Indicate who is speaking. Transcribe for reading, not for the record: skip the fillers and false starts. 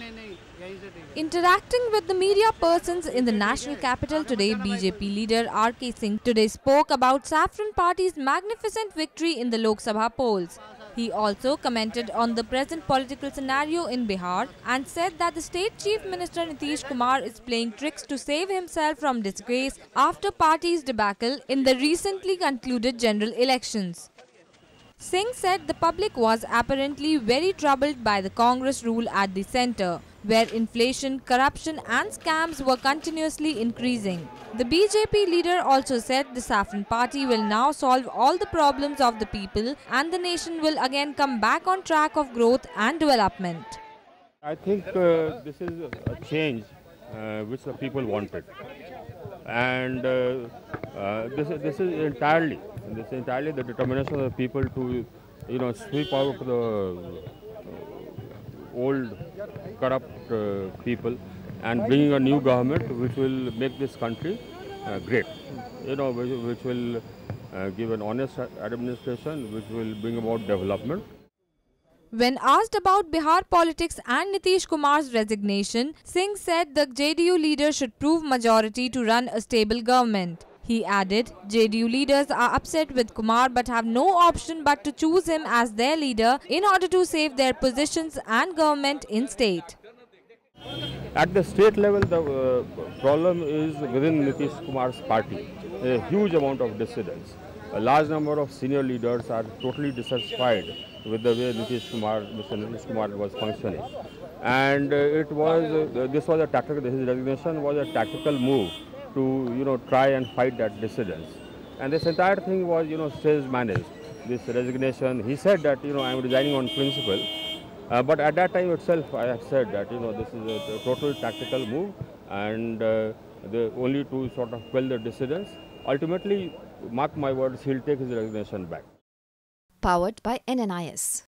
Speaker 1: Interacting with the media persons in the national capital today, BJP leader R.K. Singh today spoke about Saffron Party's magnificent victory in the Lok Sabha polls. He also commented on the present political scenario in Bihar and said that the state chief minister Nitish Kumar is playing tricks to save himself from disgrace after party's debacle in the recently concluded general elections. Singh said the public was apparently very troubled by the Congress rule at the centre, where inflation, corruption and scams were continuously increasing. The BJP leader also said the Saffron Party will now solve all the problems of the people and the nation will again come back on track of growth and development.
Speaker 2: I think this is a change which the people wanted, and this is entirely the determination of the people to, sweep out the old corrupt people and bring a new government which will make this country great, which will give an honest administration, which will bring about development.
Speaker 1: When asked about Bihar politics and Nitish Kumar's resignation, Singh said the JDU leader should prove majority to run a stable government. He added, JDU leaders are upset with Kumar but have no option but to choose him as their leader in order to save their positions and government in state.
Speaker 2: At the state level, the problem is within Nitish Kumar's party. A huge amount of dissidents. A large number of senior leaders are totally dissatisfied with the way Mr. Nitish Kumar was functioning. And this was a tactical, his resignation was a tactical move to, try and fight that dissidence. And this entire thing was, stage managed. This resignation, he said that, I am resigning on principle. But at that time itself, I have said that, this is a total tactical move and only to sort of quell the dissidents. Ultimately, mark my words, he'll take his resignation back.
Speaker 3: Powered by NNIS.